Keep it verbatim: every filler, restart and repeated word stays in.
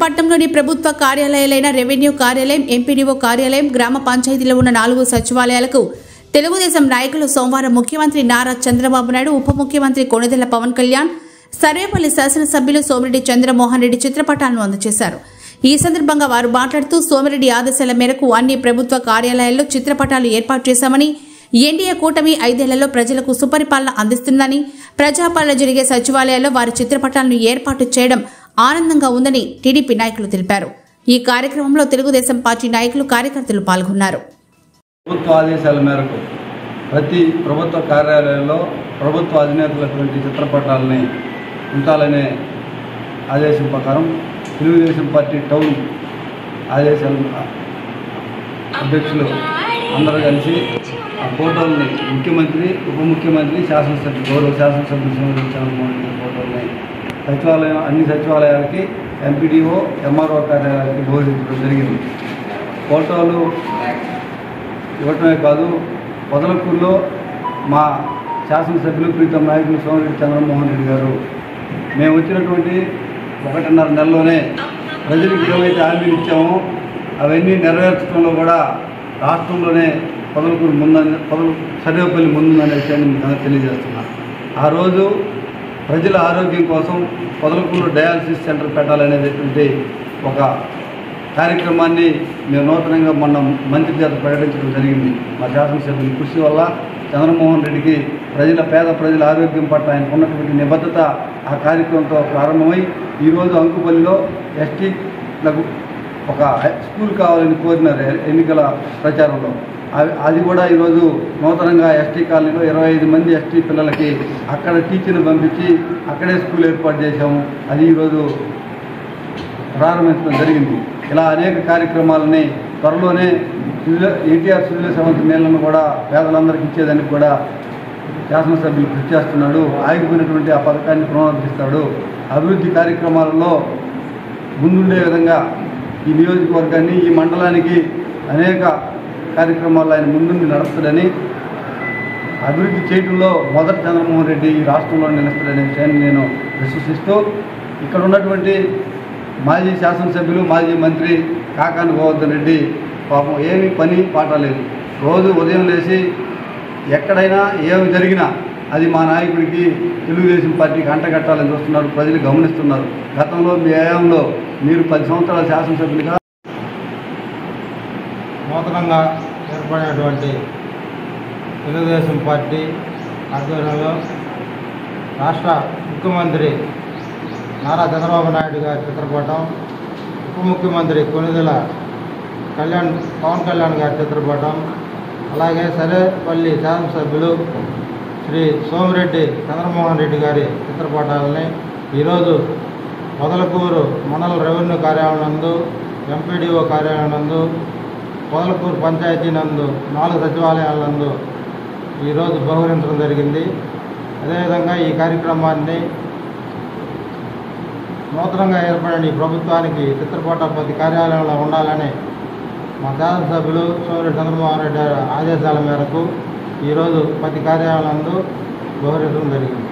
పట్టణంలోని ప్రభుత్వ కార్యాలయాలైన రెవెన్యూ కార్యాలయం, ఎంపీడీఓ కార్యాలయం, గ్రామ పంచాయతీలో ఉన్న నాలుగు సచివాలయాలకు తెలుగుదేశం నాయకులు సోమవారం ముఖ్యమంత్రి నారా చంద్రబాబు నాయుడు, ఉప ముఖ్యమంత్రి కొణిదెల పవన్ కళ్యాణ్, సర్వేపల్లి శాసనసభ్యులు సోమిరెడ్డి చంద్రమోహన్ రెడ్డి చిత్రపటాలను అందజేశారు. ఈ సందర్భంగా వారు మాట్లాడుతూ సోమిరెడ్డి ఆదేశాల మేరకు అన్ని ప్రభుత్వ కార్యాలయాల్లో చిత్రపటాలు ఏర్పాటు చేశామని, ఎన్డీఏ కూటమి ఐదేళ్లలో ప్రజలకు సుపరిపాలన అందిస్తుందని, ప్రజాపాలన జరిగే సచివాలయాల్లో వారి చిత్రపటాలను ఏర్పాటు చేయడం ఆనందంగా ఉందని టీడీపీ నాయకులు తెలిపారు. ఈ కార్యక్రమంలో తెలుగుదేశం పార్టీ నాయకులు, కార్యకర్తలు పాల్గొన్నారు. ప్రభుత్వ ఆదేశాల మేరకు ప్రతి ప్రభుత్వ కార్యాలయంలో ప్రభుత్వ అధినేతలటువంటి చిత్రపటాలని ఉంచాలనే ఆదేశం ప్రకారం తెలుగుదేశం పార్టీ టౌన్ ఆదేశాల అధ్యక్షులు అందరూ కలిసి ఆ ఫోటోల్ని ముఖ్యమంత్రి, ఉప ముఖ్యమంత్రి, శాసనసభ్యులు, గౌరవ శాసనసభ్యులు సోమిరెడ్డి చంద్రమోహన్ రెడ్డి ఫోటోల్ని సచివాలయం అన్ని సచివాలయాలకి, ఎంపీడీఓ, ఎంఆర్ఓ కార్యాలయాలకి బోధించడం జరిగింది. ఫోటోలు ఇవ్వటమే కాదు, పొదలకూరులో మా శాసనసభ్యులు ప్రీతం నాయకులు సోమిరెడ్డి చంద్రమోహన్ రెడ్డి గారు మేము వచ్చినటువంటి ఒకటిన్నర నెలలోనే ప్రజలకు ఏవైతే హామీలు ఇచ్చామో అవన్నీ నెరవేర్చడంలో కూడా రాష్ట్రంలోనే పొదలకూరు ముందని పొదలు సర్వేపల్లి ముందుందనే విషయాన్ని మీకు తెలియజేస్తున్నాను. ఆ రోజు ప్రజల ఆరోగ్యం కోసం పొదలకూరు డయాలసిస్ సెంటర్ పెట్టాలనేటటువంటి ఒక కార్యక్రమాన్ని మేము నూతనంగా మొన్న మంత్రి చేత ప్రకటించడం జరిగింది. మా శాసనసభ్యుల కృషి వల్ల చంద్రమోహన్ రెడ్డికి ప్రజల పేద ప్రజల ఆరోగ్యం పట్ల ఆయనకు ఉన్నటువంటి నిబద్ధత ఆ కార్యక్రమంతో ప్రారంభమై ఈరోజు అంకుపల్లిలో ఎస్టీలకు ఒక స్కూల్ కావాలని కోరినారు ఎన్నికల ప్రచారంలో. అది కూడా ఈరోజు నూతనంగా ఎస్టీ కాలనీలో ఇరవై ఐదు మంది ఎస్టీ పిల్లలకి అక్కడ టీచర్ని పంపించి అక్కడే స్కూల్ ఏర్పాటు చేశాము. అది ఈరోజు ప్రారంభించడం జరిగింది. ఇలా అనేక కార్యక్రమాలని త్వరలోనే ఎన్టీఆర్ సుజల సవంతి నీళ్లను కూడా పేదలందరికీ ఇచ్చేదానికి కూడా శాసనసభ్యులు కృషి చేస్తున్నాడు. ఆగిపోయినటువంటి ఆ పథకాన్ని పునరుద్ధరిస్తాడు. అభివృద్ధి కార్యక్రమాలలో ముందుండే విధంగా ఈ నియోజకవర్గాన్ని, ఈ మండలానికి అనేక కార్యక్రమాలు ఆయన ముందుండి నడుస్తాడని, అభివృద్ధి చేయడంలో మొదటి చంద్రమోహన్ రెడ్డి ఈ రాష్ట్రంలో నిలుస్తాడనే విషయాన్ని నేను విశ్వసిస్తూ ఇక్కడ ఉన్నటువంటి మాజీ శాసనసభ్యులు, మాజీ మంత్రి కాకాని గోవర్ధన్ రెడ్డి పాపం ఏమీ పని పాట లేదు. రోజు ఉదయం లేచి ఎక్కడైనా ఏమి జరిగినా అది మా నాయకుడికి, తెలుగుదేశం పార్టీకి అంటగట్టాలని చూస్తున్నారు. ప్రజలు గమనిస్తున్నారు. గతంలో మీ హయాంలో మీరు పది సంవత్సరాల శాసనసభ్యులుగా నూతనంగా ఏర్పడినటువంటి తెలుగుదేశం పార్టీ ఆధ్వర్యంలో రాష్ట్ర ముఖ్యమంత్రి నారా చంద్రబాబు నాయుడు గారి చిత్రపటం, ఉప ముఖ్యమంత్రి కొణిదెల కళ్యాణ్ పవన్ కళ్యాణ్ గారి చిత్రపటం, అలాగే సర్వేపల్లి శాసనసభ్యులు శ్రీ సోమిరెడ్డి చంద్రమోహన్ రెడ్డి గారి చిత్రపటాలని ఈరోజు పొదలకూరు మండల రెవెన్యూ కార్యాలయం నందు, ఎంపీడీఓ కార్యాలయం నందు, పొదలకూరు పంచాయతీ నందు, నాలుగు సచివాలయాల నందు ఈరోజు బహుకరించడం జరిగింది. అదేవిధంగా ఈ కార్యక్రమాన్ని నూతనంగా ఏర్పడిన ఈ ప్రభుత్వానికి చిత్రపటం ప్రతి కార్యాలయంలో ఉండాలని మా శాసనసభ్యులు సోమిరెడ్డి చంద్రమోహన్ రెడ్డి ఆదేశాల మేరకు ఈరోజు ప్రతి కార్యాలయంలో బహుకరించడం జరిగింది.